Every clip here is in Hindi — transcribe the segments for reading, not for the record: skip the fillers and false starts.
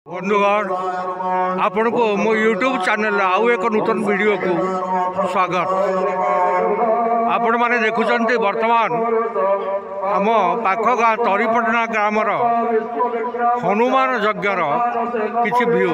बंधुगण आपण को मो यूट्यूब चैनल आउ एक नूतन वीडियो को स्वागत। आपण माने देखुचंती वर्तमान आम पाख गाँ तरीपटना ग्रामर हनुमान यज्ञर किछि व्यू।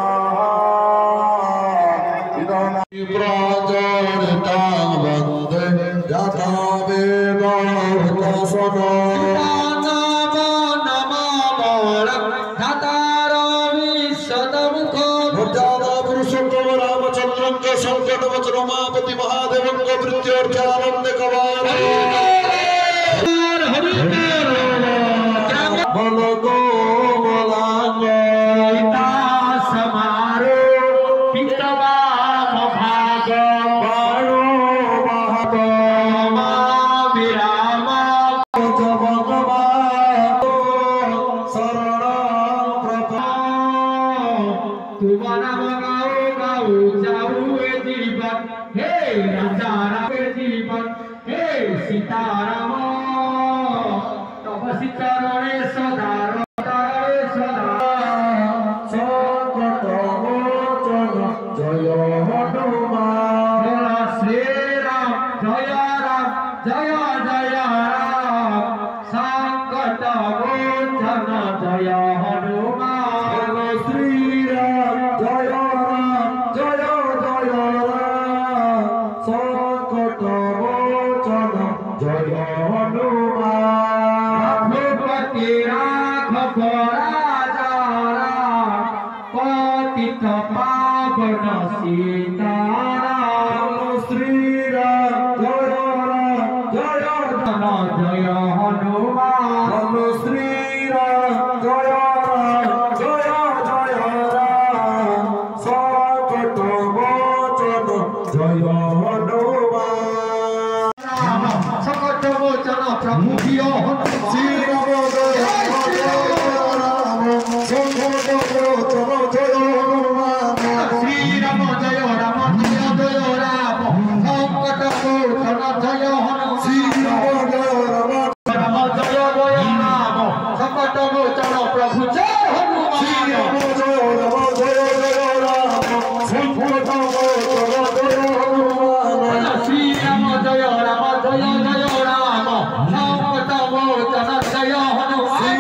संकट वचन रमापति महादेव प्रीत्यानंद कवार बल गो बलांग समारो पितवा भाग बाणो महात्मा विराम भगवा शरण प्रभा तुम नाम गाओ जाऊ जीवन हे राजा राम जीवन हे सीताराम तब सीतारणे सदा संकट मोचन जय हनुमान श्री राम जय राम संकट मोचन जय हनुमान श्री राम जय संकट मोचन जय हनुमान रघुपति राघव राजा पतित पावन सीताराम श्री राम जय हनुमान श्री राम जय संकट मोचन जय प्रभु श्री राम जय राम जय राम संकट मोचन जय हनुमान श्री राम जय राम संकट मोचन प्रभु जय हनुमान श्री राम जय राम संकट मोचन जय हनुमान श्री राम जय राम संकट मोचन जय हनुमान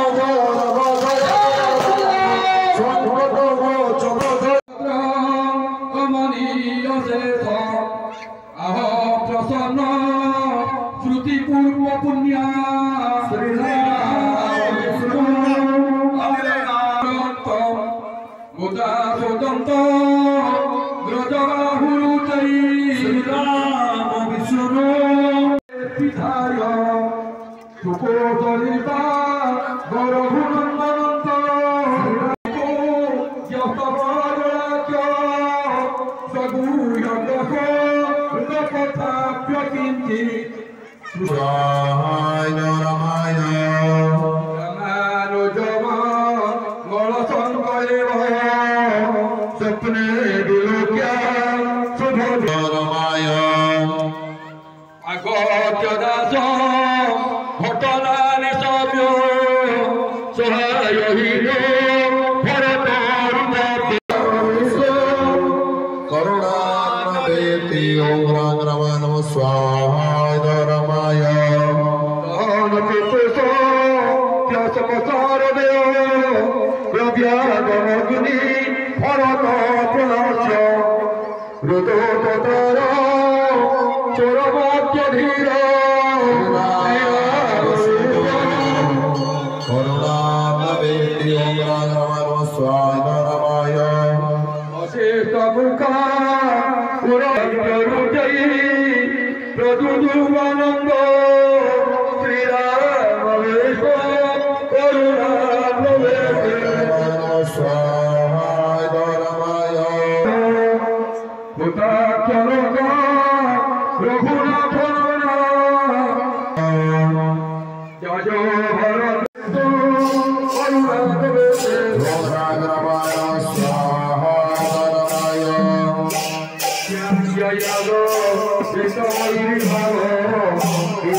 प्रसन्न श्रुति पूर्व पुण्य श्री राम श्री राम विष्णु पिताय सुपोदरिता गौरभुनंदनंत सपने दिलोक्या रमाय अगत्य दास घटना निसव्य सहाय हिरो भरत करुणावेति ओम राम राम नम स्वाहाय रमाय समसार देव प्रव्यागमग्नि भरत प्रणाश रुदोतर चोरवाक्य धीर करुणावेति ओम राम राम नम स्वाहाय रमाय अशेष मुखा प्रदुदुवानंद श्री राम करुणावेति स्वाहाय रमाय भूताख्यलोका रघुनाथ जय भरत करुणावेति राम रमाय स्वाहाय रमाय जय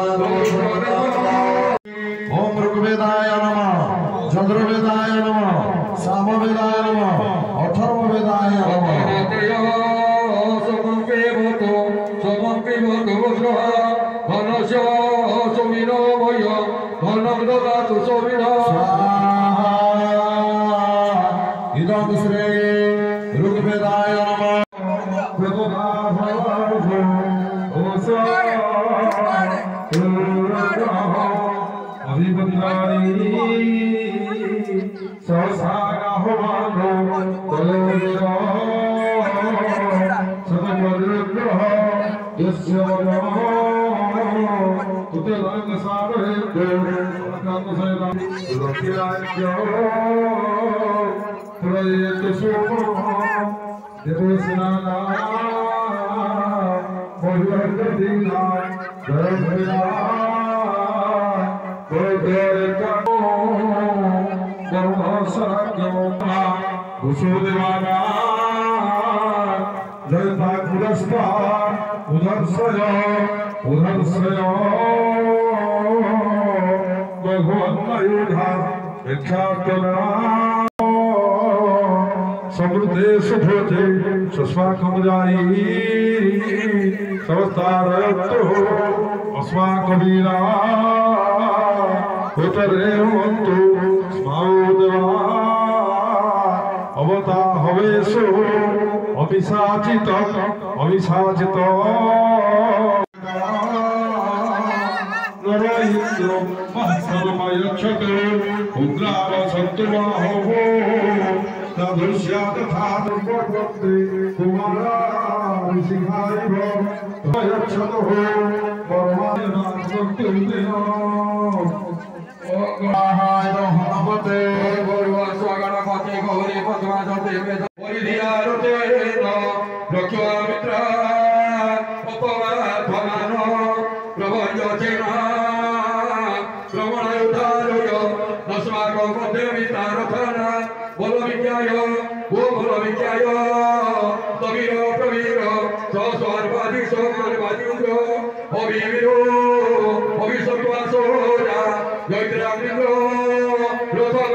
ओम ऋग्वेदाय नमः, चंद्रवेदाय नमः, सामवेदाय नमः, अथर्ववेदाय नमः। इदं श्री ऋग्वेदाय नमः। समृद्धे सुभोजे सुस्वाकमुदायी समस्तारयत्तो अस्माकवीरा उतरे हन्तु स्माउदवा अवता हवेषु अभिशाचित नरयिन्द्रो महत्सर्वयच्छते उग्राव सन्तुवाहो तादृश्या तथा दुर्गते कुमारा ऋषिहारिव यच्छतो परमायनात्मकृतेनो ओगाहाय हनुमते गौरवास्वगणपते गौरी पद्मासते वेद परिधियारुतेन रक्षामित्रा उपवाधमानो प्रभञ्जचेन श्रवणयुधारय नस्माको मध्यमितारथन बोलविद्याय ओ बोलविद्याय तवीर प्रवीर सर्वादि सर्वादिन्द्र अभिवीरो अभिसत्वासोरा जयद्रामिन्द्र रथ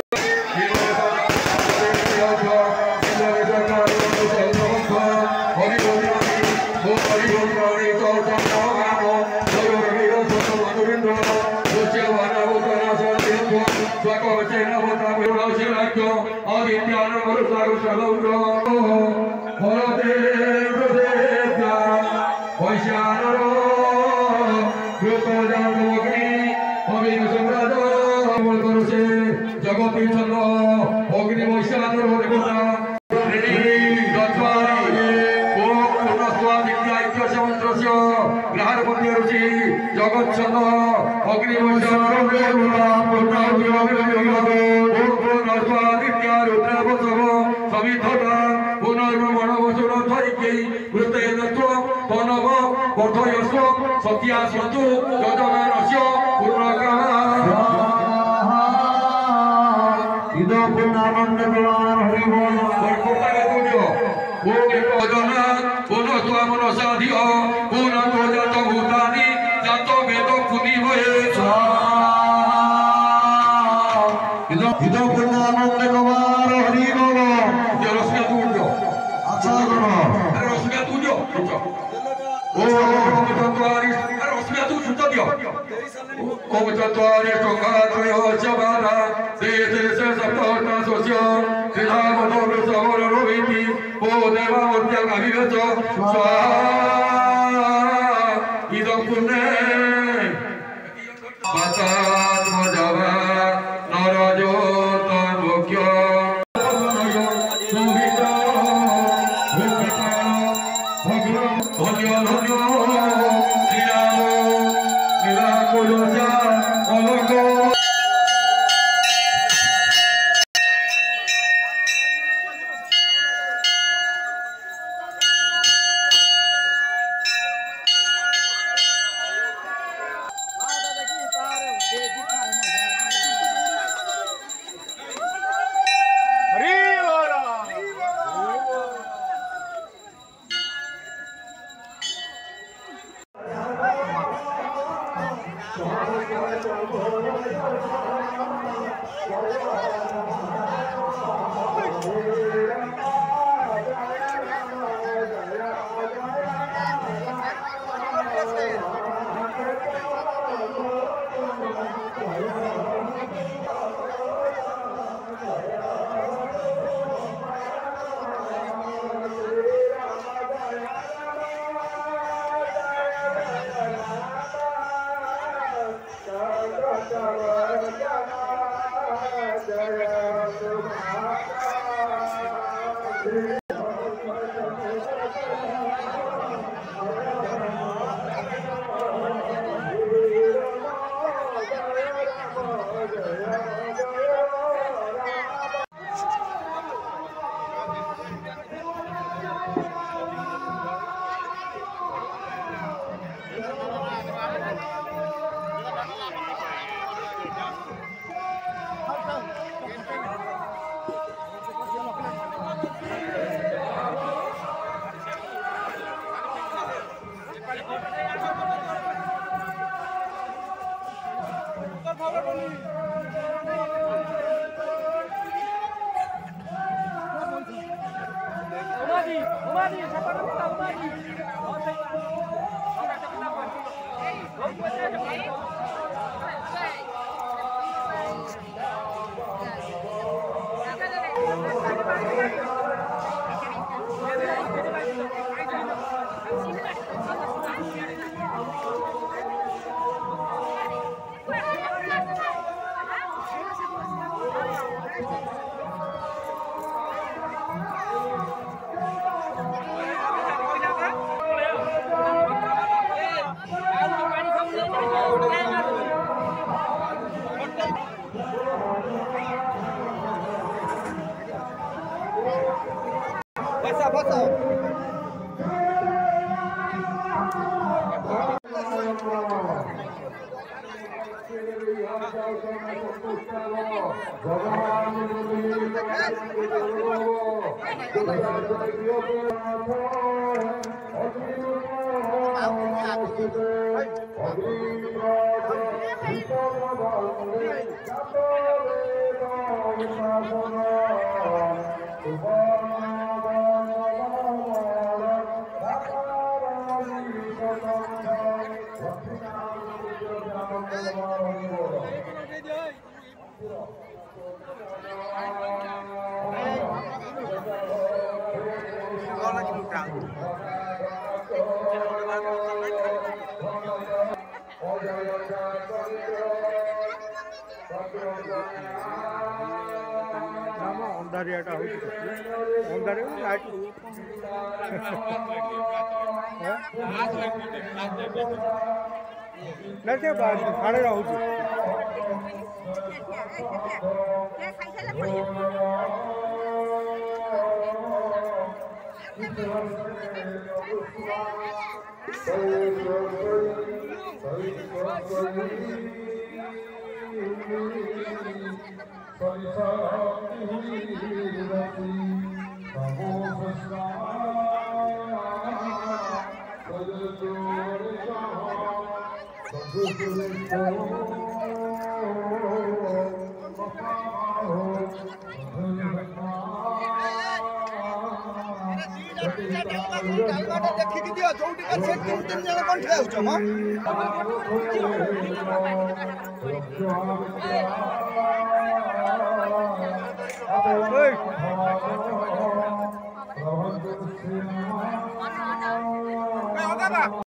अंधारियाटा अंधारे लाइट ना से साढ़े रोचे देखिकी दियो जोटी का सेट तीन तीन जण कोन ठेउ छ म ओइ